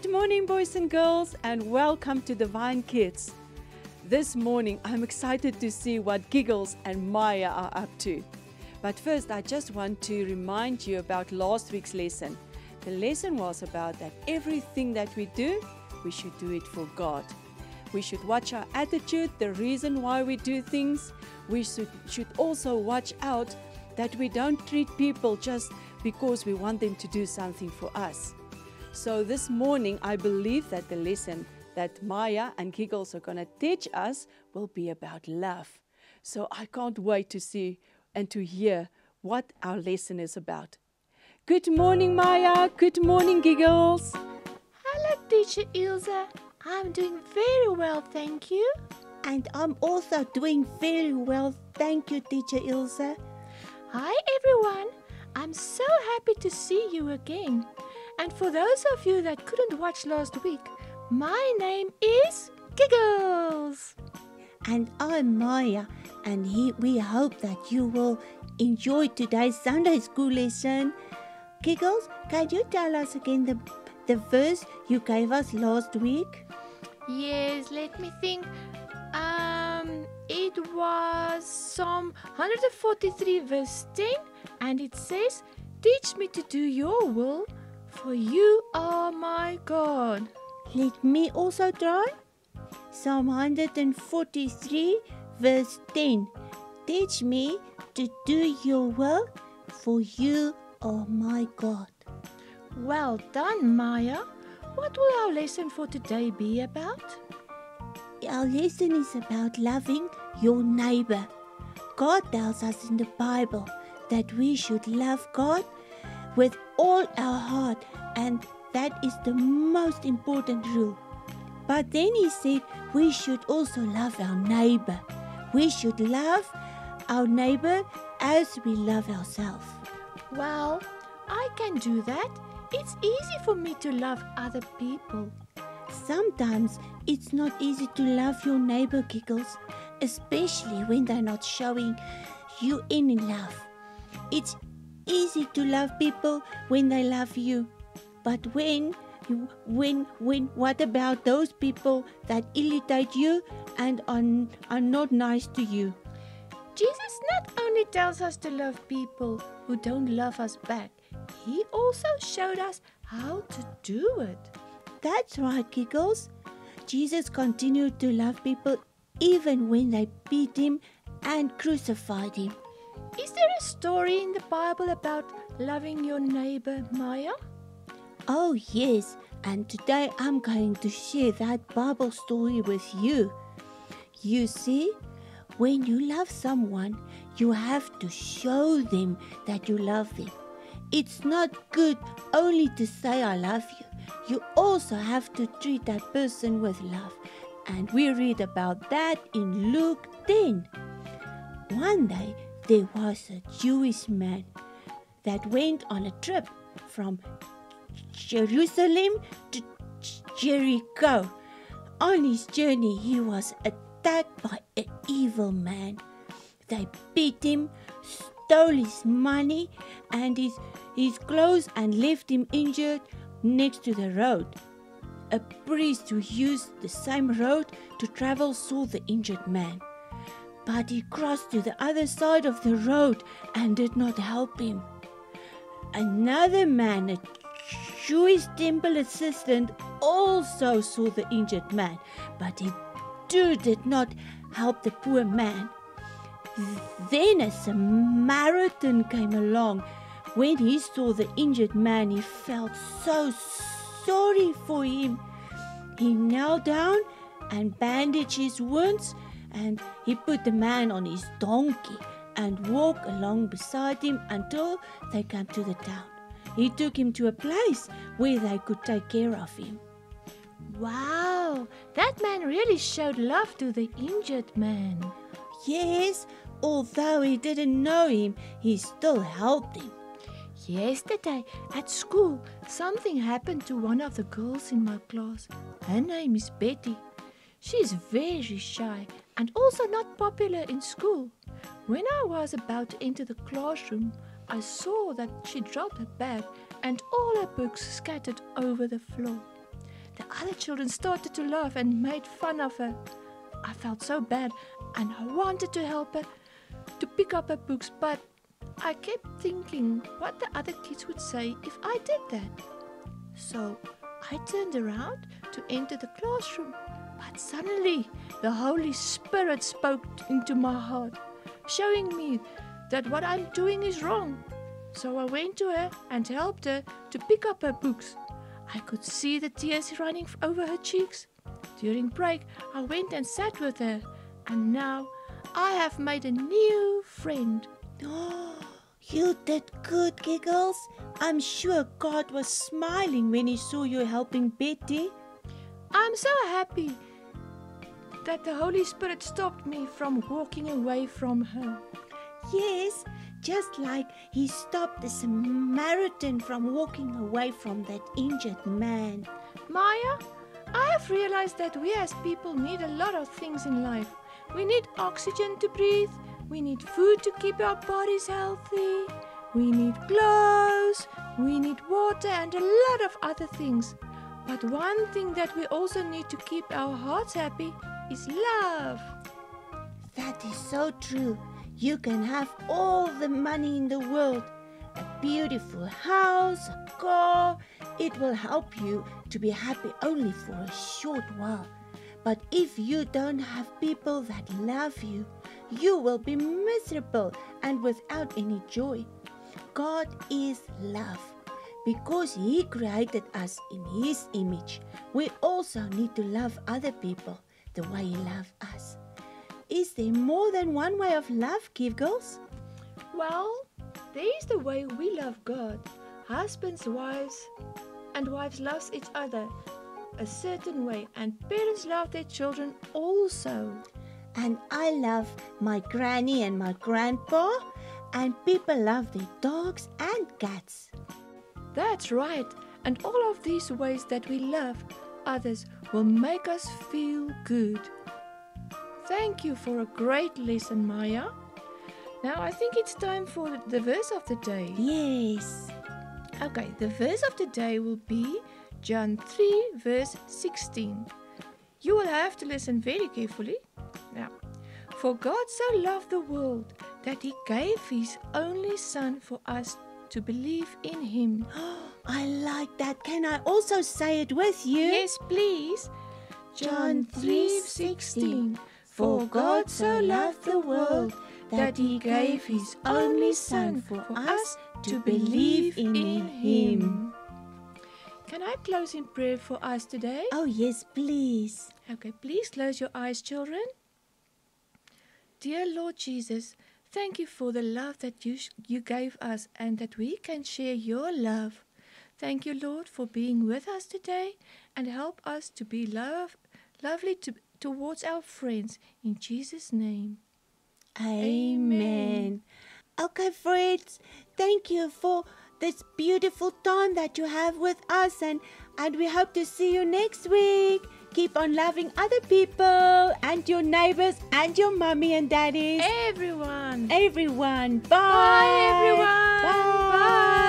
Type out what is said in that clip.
Good morning, boys and girls, and welcome to Divine Kids. This morning, I'm excited to see what Giggles and Maya are up to. But first, I just want to remind you about last week's lesson. The lesson was about that everything that we do, we should do it for God. We should watch our attitude, the reason why we do things. We should also watch out that we don't treat people just because we want them to do something for us. So this morning, I believe that the lesson that Maya and Giggles are going to teach us will be about love. So I can't wait to see and to hear what our lesson is about. Good morning, Maya. Good morning, Giggles. Hello, Teacher Ilse. I'm doing very well, thank you. And I'm also doing very well, thank you, Teacher Ilse. Hi, everyone. I'm so happy to see you again. And for those of you that couldn't watch last week, my name is Giggles. And I'm Maya, and we hope that you will enjoy today's Sunday school lesson. Giggles, can you tell us again the verse you gave us last week? Yes, let me think. It was Psalm 143 verse 10, and it says, "Teach me to do your will, for you are my God." Let me also try. Psalm 143 verse 10. Teach me to do your will, for you are my God. Well done, Maya. What will our lesson for today be about? Our lesson is about loving your neighbor. God tells us in the Bible that we should love God with all our heart, and that is the most important rule. But then he said we should also love our neighbor. We should love our neighbor as we love ourselves. Well, I can do that. It's easy for me to love other people. Sometimes it's not easy to love your neighbor, Giggles, especially when they're not showing you any love. It's easy to love people when they love you, but what about those people that irritate you and are not nice to you? Jesus not only tells us to love people who don't love us back, he also showed us how to do it. That's right, Giggles. Jesus continued to love people even when they beat him and crucified him. Is there a story in the Bible about loving your neighbor, Maya? Oh, yes, and today I'm going to share that Bible story with you. You see, when you love someone, you have to show them that you love them. It's not good only to say I love you. You also have to treat that person with love. And we read about that in Luke 10. One day there was a Jewish man that went on a trip from Jerusalem to Jericho. On his journey he was attacked by an evil man. They beat him, stole his money and his clothes and left him injured next to the road. A priest who used the same road to travel saw the injured man, but he crossed to the other side of the road and did not help him. Another man, a Jewish temple assistant, also saw the injured man, but he too did not help the poor man. Then a Samaritan came along. When he saw the injured man, he felt so sorry for him. He knelt down and bandaged his wounds, and he put the man on his donkey and walked along beside him until they came to the town. He took him to a place where they could take care of him. Wow, that man really showed love to the injured man. Yes, although he didn't know him, he still helped him. Yesterday at school, something happened to one of the girls in my class. Her name is Betty. She is very shy and also not popular in school. When I was about to enter the classroom, I saw that she dropped her bag and all her books scattered over the floor. other children started to laugh and made fun of her. I felt so bad and I wanted to help her to pick up her books, but I kept thinking what the other kids would say if I did that. So I turned around to enter the classroom, but suddenly the Holy Spirit spoke into my heart, showing me that what I'm doing is wrong. So I went to her and helped her to pick up her books. I could see the tears running over her cheeks. During break, I went and sat with her, and now I have made a new friend. Oh, you did good, Giggles. I'm sure God was smiling when he saw you helping Betty. I'm so happy that the Holy Spirit stopped me from walking away from her. Yes, just like he stopped the Samaritan from walking away from that injured man. Maya, I have realized that we as people need a lot of things in life. We need oxygen to breathe. We need food to keep our bodies healthy. We need clothes. We need water and a lot of other things. But one thing that we also need to keep our hearts happy is love. That is so true. You can have all the money in the world, a beautiful house, a car. It will help you to be happy only for a short while. But if you don't have people that love you, you will be miserable and without any joy. God is love. Because He created us in His image, we also need to love other people the way He loves us. Is there more than one way of love, Giggles? Well, there is the way we love God. Husbands, wives, and wives love each other a certain way, and parents love their children also. And I love my granny and my grandpa, and people love their dogs and cats. That's right, and all of these ways that we love others will make us feel good. Thank you for a great lesson, Maya. Now I think it's time for the verse of the day. Yes. Okay, the verse of the day will be John 3 verse 16. You will have to listen very carefully. Now, for God so loved the world that He gave His only Son for us to believe in Him. I like that. Can I also say it with you? Yes, please. John 3:16. For God so loved the world that He gave His only Son for us to believe in Him. Can I close in prayer for us today? Oh, yes, please. Okay, please close your eyes, children. Dear Lord Jesus, thank you for the love that you gave us and that we can share your love. Thank you, Lord, for being with us today and help us to be lovely towards our friends. In Jesus' name. Amen. Okay, friends, thank you for this beautiful time that you have with us, and we hope to see you next week. Keep on loving other people and your neighbors and your mommy and daddies. Everyone. Everyone. Bye. Bye, everyone. Bye. Bye.